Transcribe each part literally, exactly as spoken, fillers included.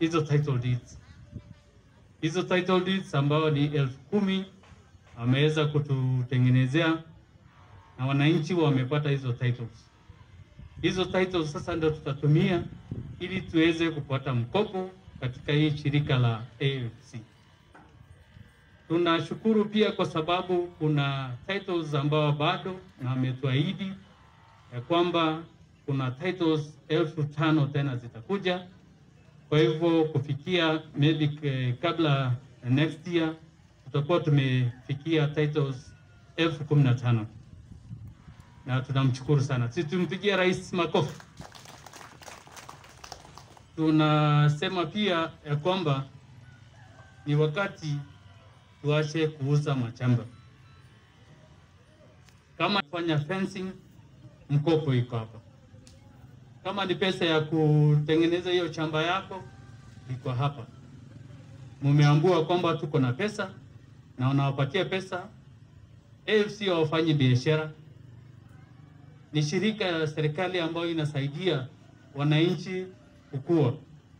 hizo title deeds. Hizo title deeds ambao ni elfu kumi ameweza kututengenezea na wananchi wamepata hizo titles. Hizo titles sasa ndio tutatumia ili tuweze kupata mkopo katika hii shirika la A F C. Tunashukuru pia kwa sababu kuna titles ambao bado na ametuahidi ya kwamba kuna titles elfu tano tena zitakuja. Kwa hivyo kufikia maybe eh, kabla next year tutakuwa tumefikia titles elfu kumi na tano. Na tunamshukuru sana. Sisi tumpigia rais makofi. Tunasema pia ya kwamba ni wakati tuache kuuza mashamba. Kama fanya fencing, mkopo iko hapa. Kama ni pesa ya kutengeneza hiyo shamba yako, iko hapa. Mumeambua kwamba tuko na pesa na unawapatia pesa. A F C hawafanyi biashara. Ni shirika ya serikali ambayo inasaidia wananchi kukua.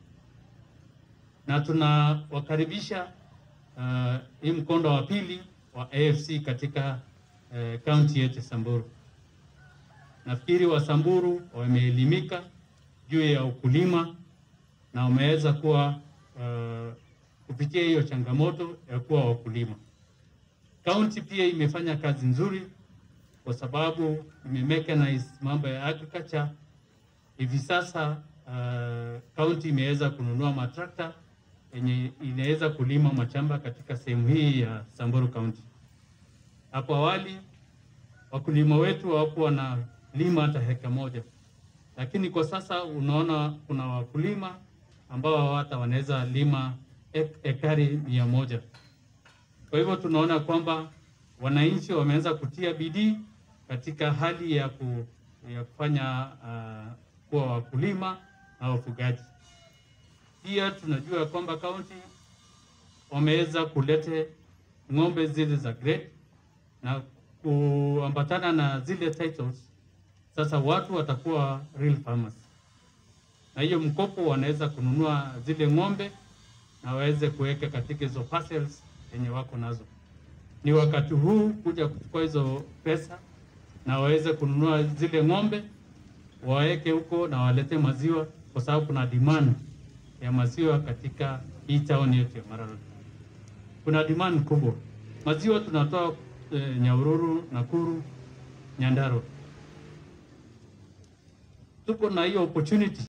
Na tunawakaribisha uh, hii mkondo wa pili wa A F C katika uh, county yetu Samburu. Nafikiri wa Samburu wameelimika juu ya ukulima na wameweza kuwa uh, kupitia hiyo changamoto ya kuwa wakulima. County pia imefanya kazi nzuri kwa sababu imemechanize mambo ya agriculture. Hivi sasa uh, county imeweza kununua matrakta yenye inaweza kulima mashamba katika sehemu hii ya Samburu County. Hapo awali wakulima wetu hawakuwa na lima hata heka moja. Lakini kwa sasa unaona kuna wakulima ambao hata wanaweza lima ek, ekari mia moja. Kwa hivyo tunaona kwamba wananchi wameanza kutia bidii katika hali ya, ku, ya kufanya uh, kuwa wakulima na wafugaji. Pia tunajua kwamba county wameweza kulete ng'ombe zile za grade na kuambatana na zile titles. Sasa watu watakuwa real farmers. Na hiyo mkopo wanaweza kununua zile ng'ombe na waweze kuweka katika hizo parcels yenye wako nazo. Ni wakati huu kuja kuchukua hizo pesa na waweze kununua zile ng'ombe, waweke huko na walete maziwa kwa sababu kuna demand ya maziwa katika hii town yetu ya Maralal. Kuna demand kubwa. Maziwa tunatoa e, Nyahururu, Nakuru, Nyandarua. Tuko na hiyo opportunity